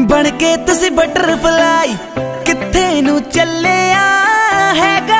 बन के तुसी बटरफ्लाई किथे नू चलिया हैगा